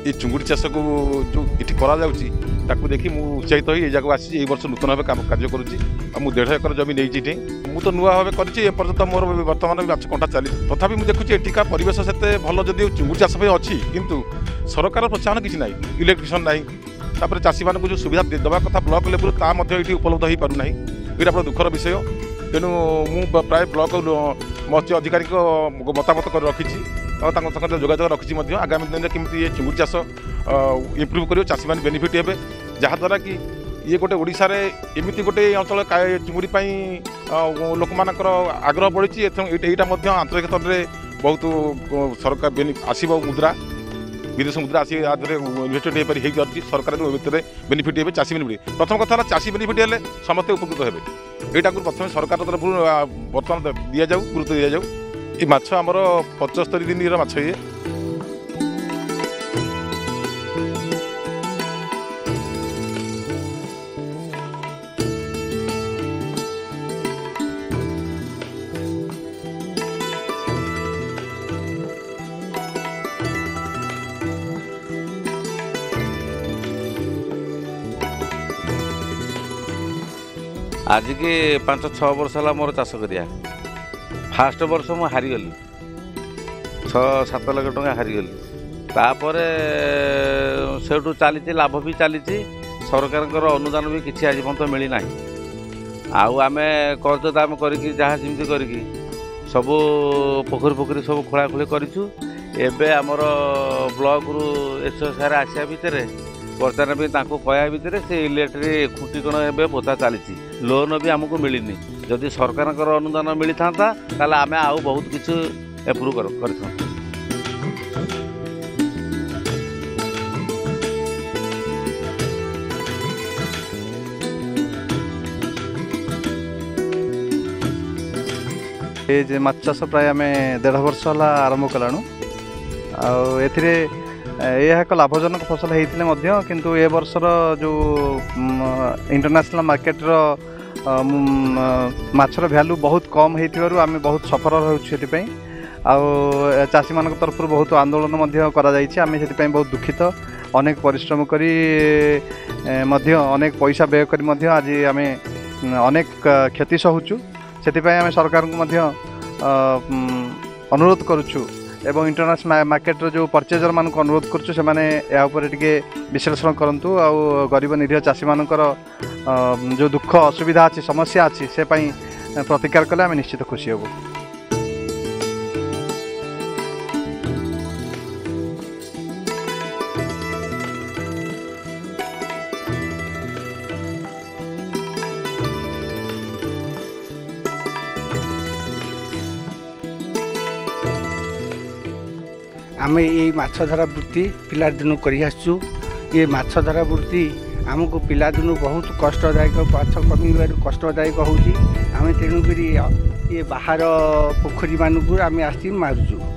ये चुंगुड़ी चाष को जो ये करा देखी मुझे उत्साहित हो जगह आसी वर्ष नूतन भाव कार्य करुँची मुझे 1.5 एकर जमीन नहीं मुझे तो नुआ भाव करपर्यंत मोर बर्तमान माछ कंटा चली तथापि मुझे देखुची एठिका परिवेश से भल जदि चुंगुड़ी चाष अच्छी किंतु सरकार प्रोत्साहन किसी ना इलेक्ट्रिशियन ना चाषी मानक जो सुविधा देवा कथा ब्लॉक लेवल ता उपलब्ध हो पारना ये बड़ा दुखर विषय तेणु मु प्राय ब्लॉक मत्स्य अधिकारी मतामत कर रखी जोगाजोग रखी आगामी दिन में केमी ये चुंगुड़ी चाष इम्प्रूव कर चाषी मैंने बेनिफिट हे जहाँद्वारा कि ये गोटे ओडिशा रे एमती गोटे अंचल चुंगुड़ी लोक मानकर आग्रह बढ़ी यहाँ आंतरिक स्तर में बहुत सरकार आसब मुद्रा विदेश मुद्रा आसी इन्वेस्टमेंट हो सरकार भितर बेनिफिट हे चाषी बेनिफिट प्रथम कथा चाषी बेनिफिट हेल्ले समस्त उपकृत हे यहाँ प्रथम सरकार तरफ बर्तमान दि जाऊ गुरुत्व दि जाऊ ये माछ आमर 75 दिन माछ ये आज के 5-6 वर्ष है मोर चाष करिया फास्ट वर्ष मु हारीगली 6-7 लाख टका हारीगली तापर से चली लाभ भी चली सरकार अनुदान भी किसी आज पर्यंत मिलना आम कर्ज दाम करके जहाँ जमी करके सबू पोखरी सब खोलाखोली करूँ एवं आमर ब्लॉक रु एसओसार आसा भितर बर्तमान भी कहया भितर से इलेक्ट्रिक खुंटी कण ए बोता चली लोन भी आमको मिलनी जदि सरकार अनुदान मिली था ताल आम आउ बहुत किसी एप्रूव कर ये माछ चाष प्राय आम 1.5 वर्ष है आरंभ कलाणु यह एक लाभजनक फसल होते किंतु ए वर्षर जो इंटरनेशनल मार्केट रो माछर भैल्यू बहुत कम हो आम बहुत सफर होती चाषी मान तरफ बहुत आंदोलन आम से बहुत दुखित अनेक परिश्रम करी अनेक पैसा व्यय कर आज आम अनेक क्षति सहूचु से आम सरकार को अनुरोध करुचु एवं इंटरनेशनल मार्केट जो परचेजर मान अनुरोध करुचु से माने या ऊपर टिके विश्लेषण करंतु आ गरीब निरीह चाषी मानकर जो दुख असुविधा अच्छी समस्या अच्छी से प्रतिकार कले आम निश्चित खुशी हबु। आम ये माछ धरा वृत्ति पिला दिन कर आसचु ये माछ धरा वृत्ति आमको पिला दिन बहुत कष्टदायक माछ कमी कष्टदायक होची आम तेणुक ये बाहर पोखरी मानक आम आसी मारुचु।